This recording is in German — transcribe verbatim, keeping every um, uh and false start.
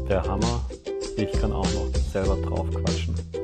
der Hammer. Ich kann auch noch selber drauf quatschen.